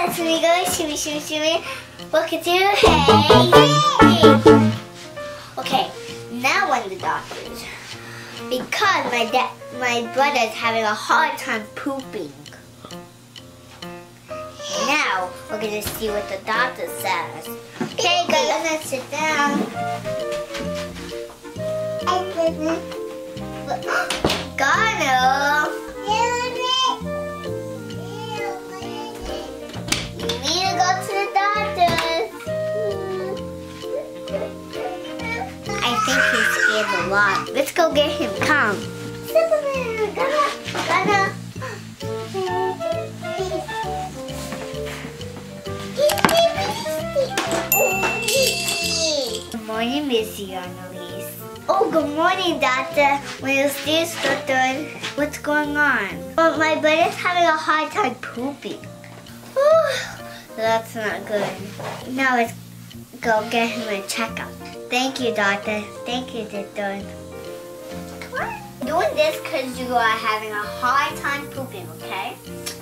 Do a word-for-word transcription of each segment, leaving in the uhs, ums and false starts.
it's me going shimmy, shimmy, shimmy. Welcome to Hey, Hey. Okay, now I'm the doctors because my dad, my brother's having a hard time pooping. Now we're gonna see what the doctor says. Okay, guys, let's sit down. Ghana. You need to go to the doctor. I think he's scared a lot. Let's go get him. Come. Ghana, Ghana. Good morning, Miss Annalise. Oh, good morning, Doctor. Buenos dias, Doctor. What's going on? Well, my brother's having a hard time pooping. That's not good. Now let's go get him a checkup. Thank you, Doctor. Thank you, Doctor. Come on. I'm doing this because you are having a hard time pooping, okay?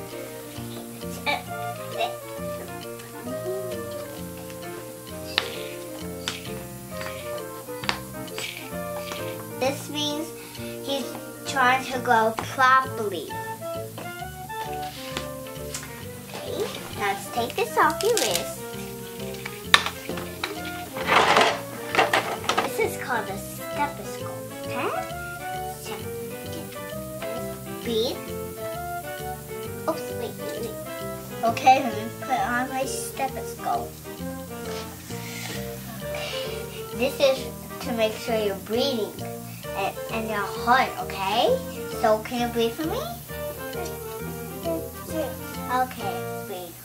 This means he's trying to go properly. Okay, now let's take this off your wrist. This is called a stethoscope, okay? Breathe. Oops, wait, wait, wait. Okay, let me put on my stethoscope. This is to make sure you're breathing. And, and your heart, okay? So can you breathe for me? Okay, breathe.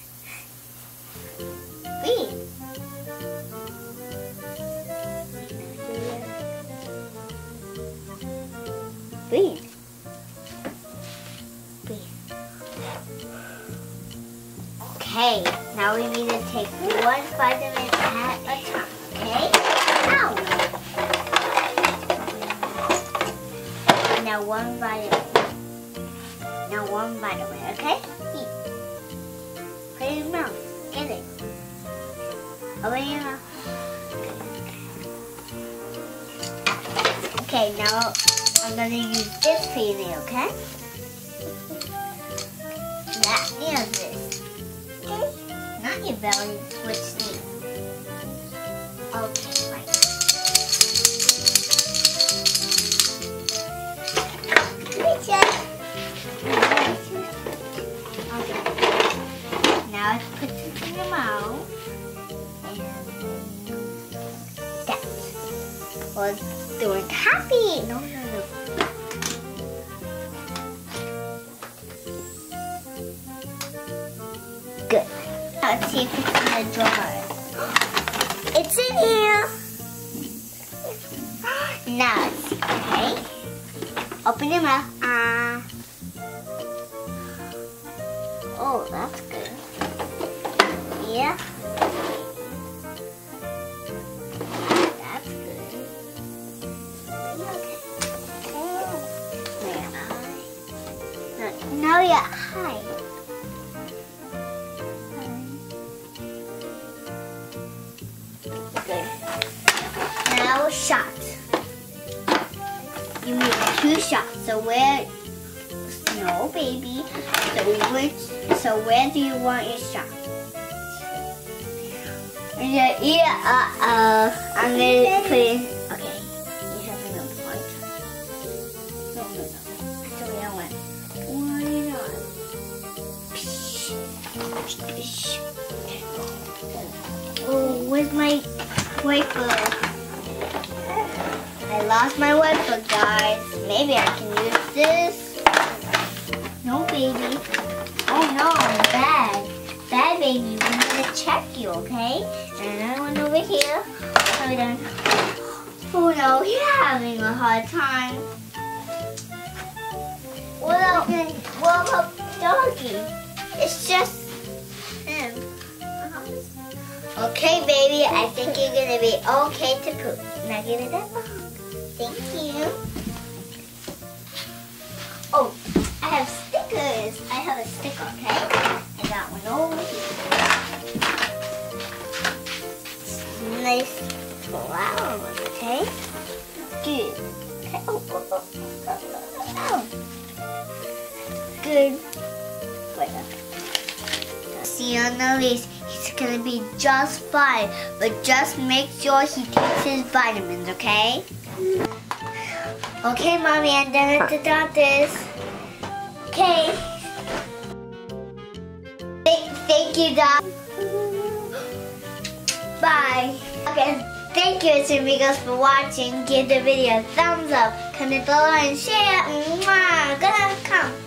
Okay. Breathe. Breathe. Breathe. Okay, now we need to take one vitamin at a time, okay? Ow! Now one vitamin. Now one vitamin, okay? Eat. Put it in your mouth. Get it. Open your mouth. Okay, now I'm gonna use this for you, okay? That near this. Okay? Not your belly, which knee. Okay, right. Now let's put this in your mouth. And that. We're doing happy. No, no, no. Good. Now let's see if it's in the drawer. It's in here. Now let's see, okay? Open your mouth. Ah. Oh, that's good. Yeah. That's good. Okay. Where am I? No, no, yeah, hi. Good. Now shots. You need two shots. So where? No, baby. So which? So where do you want your shot? Yeah, yeah. Uh, uh, I'm gonna put it. Okay. You have an appointment. No, no, no. That's the way I went. Why not? Oh, where's my wiper? I lost my wiper, guys. Maybe I can use this. No, baby. Oh no, bad. Bad, baby. We need to check you, okay? And another one over here. Hold on. Oh no, you're having a hard time. What about, what about Doggy? It's just him. Okay, baby. I think you're gonna be okay to poop. Now give it that back. Thank you. Oh, I have stickers. I have a sticker, okay? And that one over here. Nice flower, okay? Good. Okay. Oh, oh, oh, oh, oh. Good. Wait up. See on the list, he's gonna be just fine, but just make sure he takes his vitamins, okay? Okay, Mommy, I'm done at the doctor's. Okay. Th thank you, Doc. Bye. Okay, thank you, It's Amigos, for watching. Give the video a thumbs up, comment below, and share. Mwah. Gonna come.